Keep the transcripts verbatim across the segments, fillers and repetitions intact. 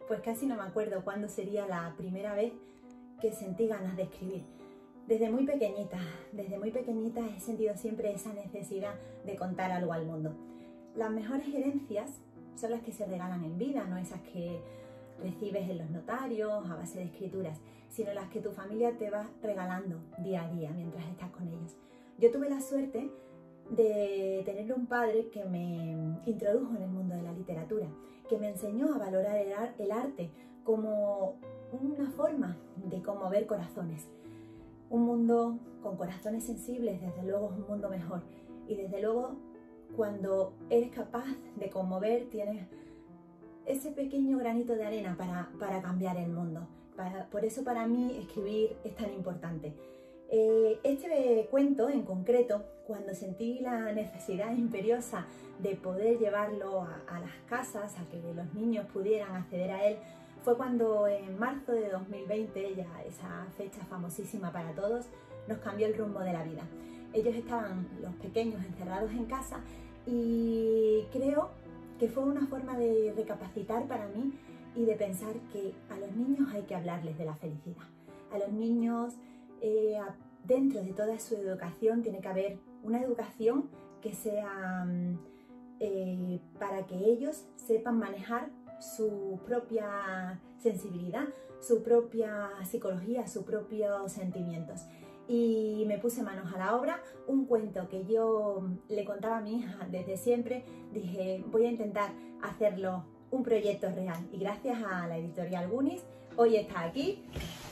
Pues casi no me acuerdo cuándo sería la primera vez que sentí ganas de escribir. Desde muy pequeñita, desde muy pequeñita he sentido siempre esa necesidad de contar algo al mundo. Las mejores herencias son las que se regalan en vida, no esas que recibes en los notarios a base de escrituras, sino las que tu familia te va regalando día a día mientras estás con ellos. Yo tuve la suerte de tener un padre que me introdujo en el mundo de la literatura, que me enseñó a valorar el, ar el arte como una forma de conmover corazones. Un mundo con corazones sensibles, desde luego, es un mundo mejor. Y desde luego, cuando eres capaz de conmover, tienes ese pequeño granito de arena para, para cambiar el mundo. Para, por eso para mí escribir es tan importante. Eh, este cuento en concreto, cuando sentí la necesidad imperiosa de poder llevarlo a, a las casas, a que los niños pudieran acceder a él, fue cuando en marzo de dos mil veinte, ya esa fecha famosísima para todos, nos cambió el rumbo de la vida. Ellos estaban, los pequeños, encerrados en casa, y creo que fue una forma de recapacitar para mí y de pensar que a los niños hay que hablarles de la felicidad. A los niños, eh, dentro de toda su educación, tiene que haber una educación que sea eh, para que ellos sepan manejar su propia sensibilidad, su propia psicología, sus propios sentimientos. Y me puse manos a la obra, un cuento que yo le contaba a mi hija desde siempre, dije voy a intentar hacerlo un proyecto real, y gracias a la editorial Goonies hoy está aquí.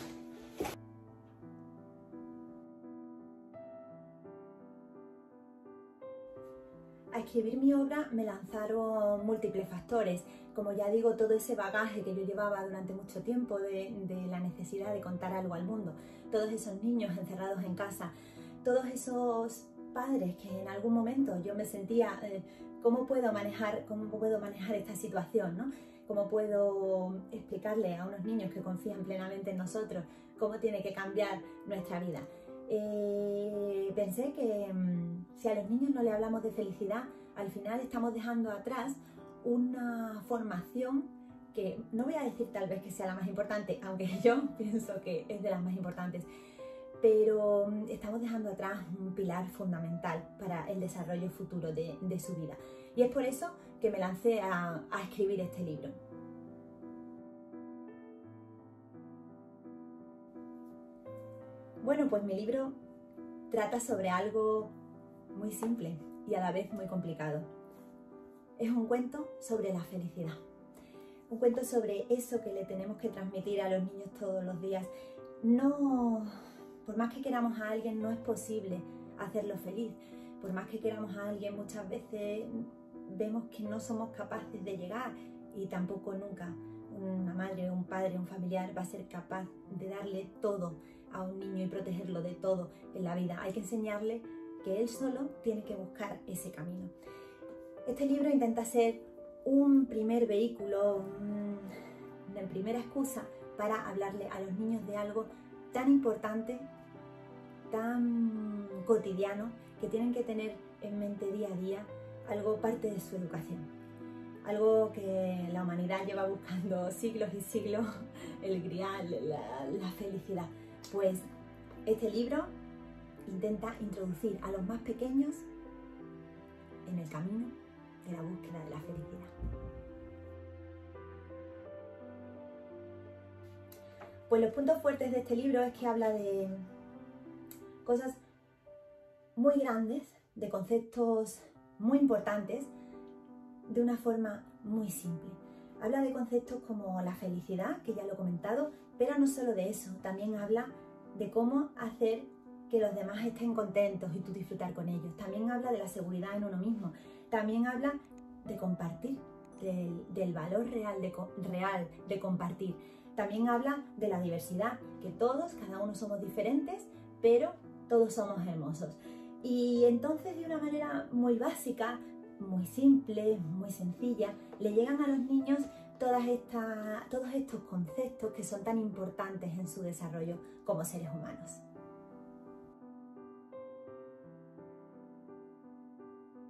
A escribir mi obra me lanzaron múltiples factores, como ya digo, todo ese bagaje que yo llevaba durante mucho tiempo de, de la necesidad de contar algo al mundo, todos esos niños encerrados en casa, todos esos padres que en algún momento yo me sentía, eh, ¿cómo puedo manejar, cómo puedo manejar esta situación, ¿no? ¿Cómo puedo explicarle a unos niños que confían plenamente en nosotros cómo tiene que cambiar nuestra vida? Eh, pensé que mmm, si a los niños no le hablamos de felicidad, al final estamos dejando atrás una formación que no voy a decir tal vez que sea la más importante, aunque yo pienso que es de las más importantes, pero estamos dejando atrás un pilar fundamental para el desarrollo futuro de, de su vida. Y es por eso que me lancé a, a escribir este libro. Bueno, pues mi libro trata sobre algo muy simple y a la vez muy complicado. Es un cuento sobre la felicidad. Un cuento sobre eso que le tenemos que transmitir a los niños todos los días. No, por más que queramos a alguien, no es posible hacerlo feliz. Por más que queramos a alguien, muchas veces vemos que no somos capaces de llegar, y tampoco nunca una madre, un padre, un familiar va a ser capaz de darle todo a un niño y protegerlo de todo en la vida. Hay que enseñarle que él solo tiene que buscar ese camino. Este libro intenta ser un primer vehículo, un, una primera excusa para hablarle a los niños de algo tan importante, tan cotidiano, que tienen que tener en mente día a día, algo parte de su educación. Algo que la humanidad lleva buscando siglos y siglos, el grial, la, la felicidad. Pues este libro intenta introducir a los más pequeños en el camino de la búsqueda de la felicidad. Pues los puntos fuertes de este libro es que habla de cosas muy grandes, de conceptos muy importantes, de una forma muy simple. Habla de conceptos como la felicidad, que ya lo he comentado, pero no solo de eso, también habla de cómo hacer que los demás estén contentos y tú disfrutar con ellos. También habla de la seguridad en uno mismo. También habla de compartir, del, del valor real de, real de compartir. También habla de la diversidad, que todos, cada uno somos diferentes, pero todos somos hermosos. Y entonces, de una manera muy básica, muy simple, muy sencilla, le llegan a los niños todas estas, todos estos conceptos que son tan importantes en su desarrollo como seres humanos.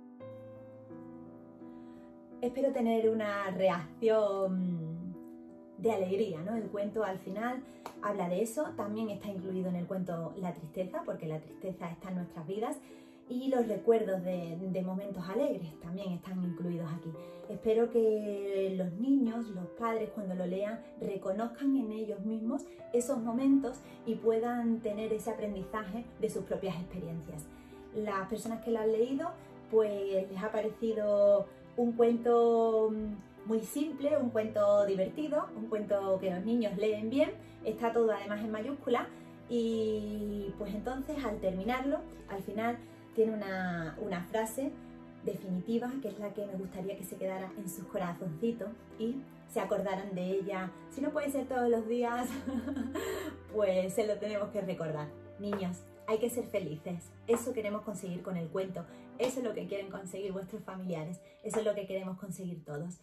Espero tener una reacción de alegría, ¿no? El cuento al final habla de eso, también está incluido en el cuento la tristeza, porque la tristeza está en nuestras vidas, y los recuerdos de, de momentos alegres también están incluidos aquí. Espero que los niños, los padres, cuando lo lean, reconozcan en ellos mismos esos momentos y puedan tener ese aprendizaje de sus propias experiencias. Las personas que lo han leído, pues les ha parecido un cuento muy simple, un cuento divertido, un cuento que los niños leen bien, está todo además en mayúscula, y pues entonces al terminarlo, al final tiene una, una frase definitiva, que es la que me gustaría que se quedara en sus corazoncitos y se acordaran de ella. Si no puede ser todos los días, pues se lo tenemos que recordar. Niños, hay que ser felices. Eso queremos conseguir con el cuento. Eso es lo que quieren conseguir vuestros familiares. Eso es lo que queremos conseguir todos.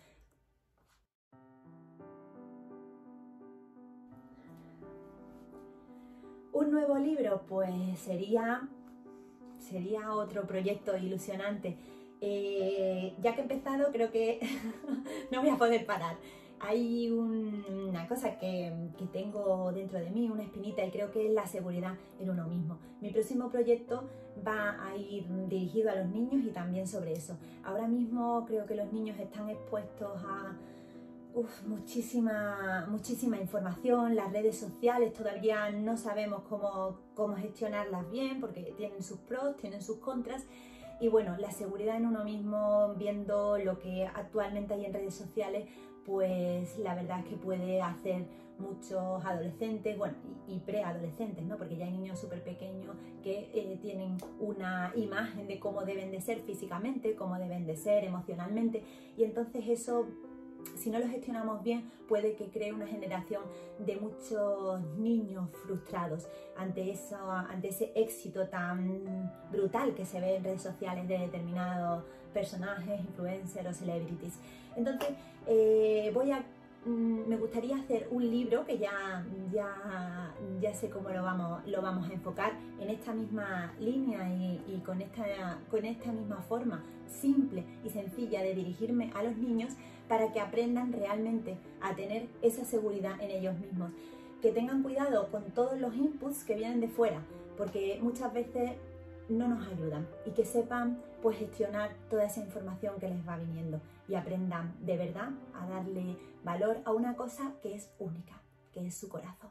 Un nuevo libro, pues sería, sería otro proyecto ilusionante. Eh, ya que he empezado, creo que no voy a poder parar. Hay un, una cosa que, que tengo dentro de mí, una espinita, y creo que es la seguridad en uno mismo. Mi próximo proyecto va a ir dirigido a los niños y también sobre eso. Ahora mismo creo que los niños están expuestos a uf, muchísima, muchísima información. Las redes sociales todavía no sabemos cómo, cómo gestionarlas bien, porque tienen sus pros, tienen sus contras. Y bueno, la seguridad en uno mismo, viendo lo que actualmente hay en redes sociales, pues la verdad es que puede hacer muchos adolescentes, bueno, y, y preadolescentes, ¿no? Porque ya hay niños súper pequeños que eh, tienen una imagen de cómo deben de ser físicamente, cómo deben de ser emocionalmente, y entonces eso, si no lo gestionamos bien, puede que cree una generación de muchos niños frustrados ante, eso, ante ese éxito tan brutal que se ve en redes sociales de determinados personajes, influencers o celebrities. Entonces, eh, voy a, mm, me gustaría hacer un libro que ya, ya, ya sé cómo lo vamos, lo vamos a enfocar en esta misma línea y, y con, esta, con esta misma forma simple y sencilla de dirigirme a los niños, para que aprendan realmente a tener esa seguridad en ellos mismos. Que tengan cuidado con todos los inputs que vienen de fuera, porque muchas veces no nos ayudan, y que sepan pues gestionar toda esa información que les va viniendo y aprendan de verdad a darle valor a una cosa que es única, que es su corazón.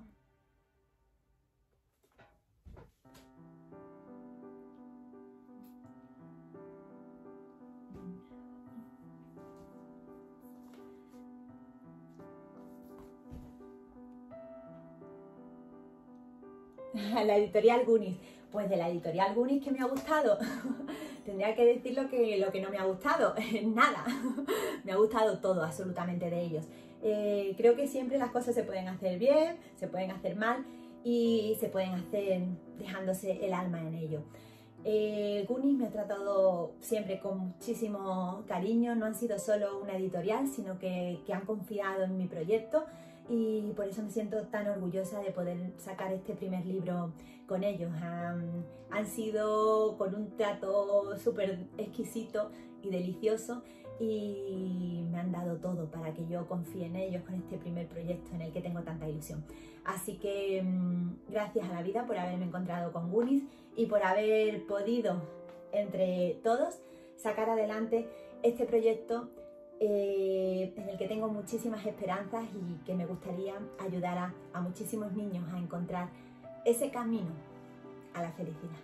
La editorial Goonies, pues de la editorial Goonies, que me ha gustado, tendría que decir lo que, lo que no me ha gustado, nada, me ha gustado todo absolutamente de ellos. Eh, creo que siempre las cosas se pueden hacer bien, se pueden hacer mal y se pueden hacer dejándose el alma en ello. Eh, Goonies me ha tratado siempre con muchísimo cariño, no han sido solo una editorial, sino que, que han confiado en mi proyecto, y por eso me siento tan orgullosa de poder sacar este primer libro con ellos. Han, han sido con un trato súper exquisito y delicioso, y me han dado todo para que yo confíe en ellos con este primer proyecto en el que tengo tanta ilusión. Así que gracias a la vida por haberme encontrado con Goonies y por haber podido entre todos sacar adelante este proyecto eh, en el que tengo muchísimas esperanzas y que me gustaría ayudar a, a muchísimos niños a encontrar ese camino a la felicidad.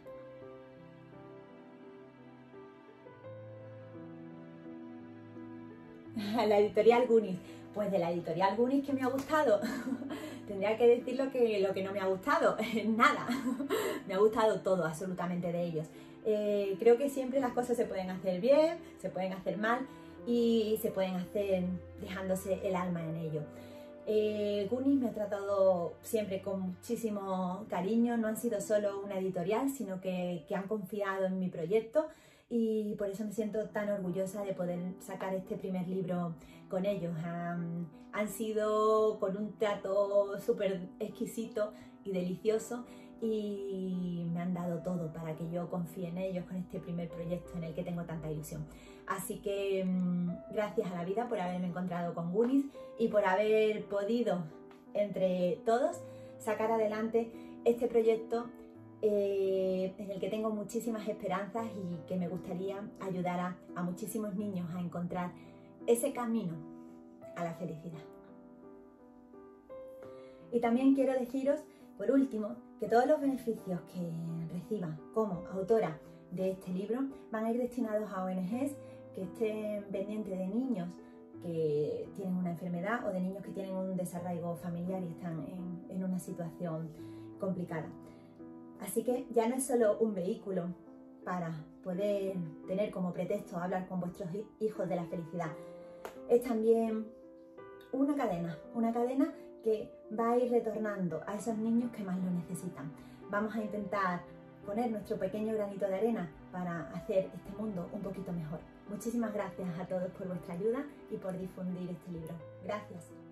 La editorial Goonies, pues de la editorial Goonies, que me ha gustado, tendría que decir lo que, lo que no me ha gustado, nada, me ha gustado todo absolutamente de ellos. Eh, creo que siempre las cosas se pueden hacer bien, se pueden hacer mal y se pueden hacer dejándose el alma en ello. Eh, Goonies me ha tratado siempre con muchísimo cariño, no han sido solo una editorial, sino que, que han confiado en mi proyecto, y por eso me siento tan orgullosa de poder sacar este primer libro con ellos. Han, han sido con un trato súper exquisito y delicioso, y me han dado todo para que yo confíe en ellos con este primer proyecto en el que tengo tanta ilusión. Así que mmm, gracias a la vida por haberme encontrado con Goonies y por haber podido entre todos sacar adelante este proyecto eh, en el que tengo muchísimas esperanzas y que me gustaría ayudar a, a muchísimos niños a encontrar ese camino a la felicidad. Y también quiero deciros, por último, que todos los beneficios que reciba como autora de este libro van a ir destinados a O N Ges que estén pendientes de niños que tienen una enfermedad o de niños que tienen un desarraigo familiar y están en, en una situación complicada. Así que ya no es solo un vehículo para poder tener como pretexto hablar con vuestros hijos de la felicidad, es también una cadena, una cadena que va a ir retornando a esos niños que más lo necesitan. Vamos a intentar poner nuestro pequeño granito de arena para hacer este mundo un poquito mejor. Muchísimas gracias a todos por vuestra ayuda y por difundir este libro. Gracias.